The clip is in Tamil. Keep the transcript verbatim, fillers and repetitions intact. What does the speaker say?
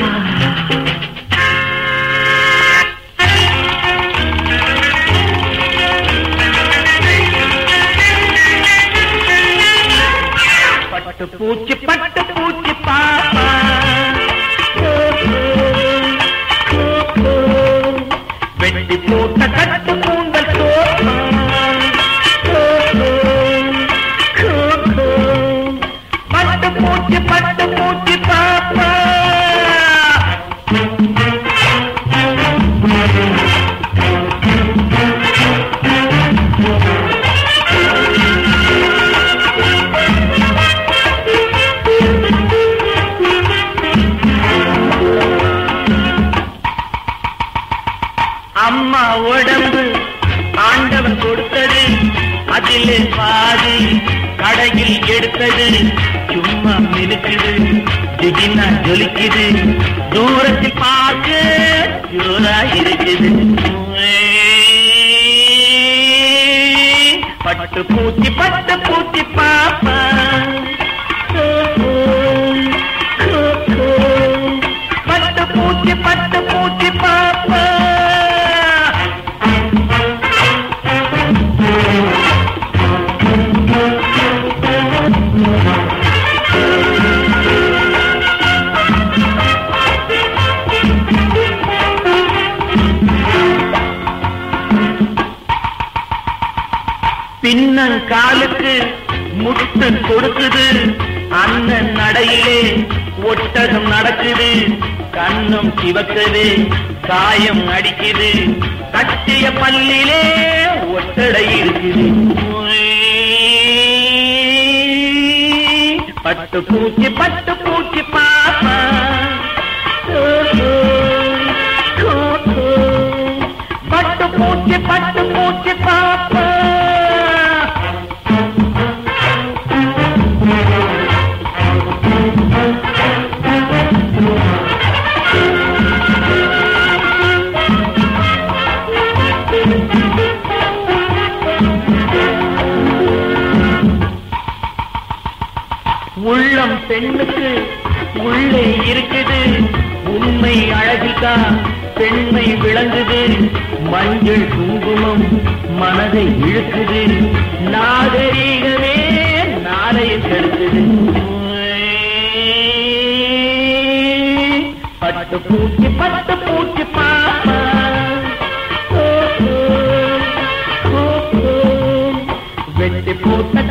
பட்டு பூச்சி பட்டு பூச்சி பாப்பா வெட்டி போட்ட கட்டு பூந்தல் தோப்பா பட்டு பூச்சி பட்டு பூச்சி பாப்பா அம்மா உடம்பு ஆண்டவன் கொடுத்தது, அதிலே பாதி கடையில் எடுத்தது. சும்மா மினுக்குது, திகினா ஜொலிக்குது, தூரத்தில் பார்க்க ஜோரா இருக்குது. பட்டு பூச்சி பட்டு பூச்சி பாப்பா பட்டு பூச்சி பட்டு பூச்சி பாப்பா. பின்னங்காலுக்கு முட்டன் கொடுக்குது, அண்ணன் நடையிலே ஒட்டகம் நடக்குது. கண்ணும் சிவக்குது, காயம் அடிக்குது, கட்டிய பல்லிலே ஒட்டடை இருக்குது. பட்டு பூச்சி பட்டு பூச்சி பாப்பா பட்டு பூச்சி பட்டு பூச்சி பாப்பா. உள்ளம் பெண்ணுக்கு உள்ளே இருக்குது, உண்மை அழகில்தான் பெண்மை விளங்குது. மஞ்சள் குங்குமம் மனதை இழுக்குது, நாகரீகமே நாளையை கெடுக்குது. பட்டு பூச்சி பட்டு பூச்சி பாப்பா வெட்டி பூத்த